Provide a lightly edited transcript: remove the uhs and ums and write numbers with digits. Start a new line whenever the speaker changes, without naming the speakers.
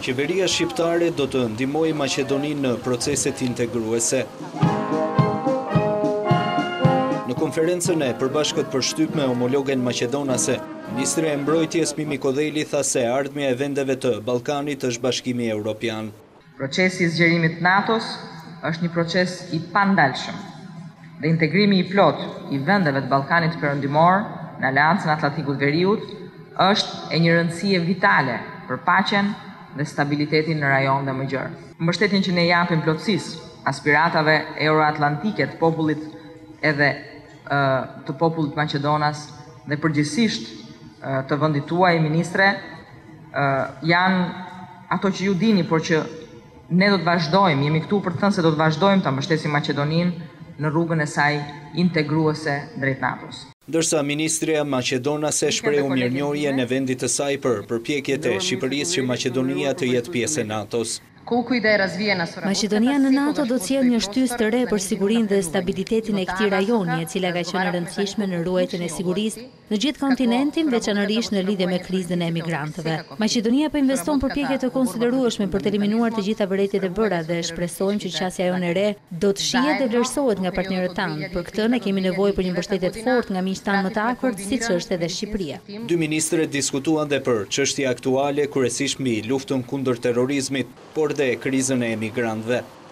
Qeveria shqiptare do të ndihmojë Maqedoninë në proceset integruese. Në konferencën e përbashkët për shtyp me homologen maqedonase, Ministri e Mbrojtjes Mimi Kodheli tha se ardhmja e vendeve të Ballkanit është Bashkimi Evropian.
Procesi i zgjerimit të NATO-s është një proces i pandalshëm dhe integrimi i plot i vendeve të Ballkanit Perëndimor në Aleancën Atlantikut Veriut është e një rëndësie vitale për paqen dhe stabilitetin në rajon dhe më gjerë. Mbështetjen që ne japim plotësisë aspiratave euroatlantike të popullit edhe të popullit Maqedonas dhe përgjithsisht të vendit tuaj, ministre, janë ato që ju dini, por që ne do të vazhdojmë, jemi këtu për të thënë se do të vazhdojmë ta mbështesim Maqedoninë në rrugën e saj integruese drejt NATO-s.
Ndërsa ministria maqedonase shprehu mirënjohje në vendit të saj për përpjekjet e Shqipërisë që Maqedonia të jetë pjesë e NATO-s.
Maqedonia në NATO do të sjellë një shtysë të re për sigurinë dhe stabilitetin e këtij rajoni, e cila ka qenë e rëndësishme në ruajtjen e sigurisë në gjithë kontinentin, veçanërisht në lidhje me krizën e emigrantëve. Maqedonia po investon përpjekje të konsiderueshme për të eliminuar të gjitha vërejtjet e bëra dhe shpresojmë që qasja jonë e re do të shihet dhe vlerësohet nga partnerët tanë. Për këtë ne kemi nevojë për një mbështetje të fortë nga miqtë tanë më të afërt, siç është edhe Shqipëria.
Dy ministret diskutuan dhe për çështje aktuale, kryesisht mbi luftën kundër terrorizmit, por dhe krizën e emigrantëve.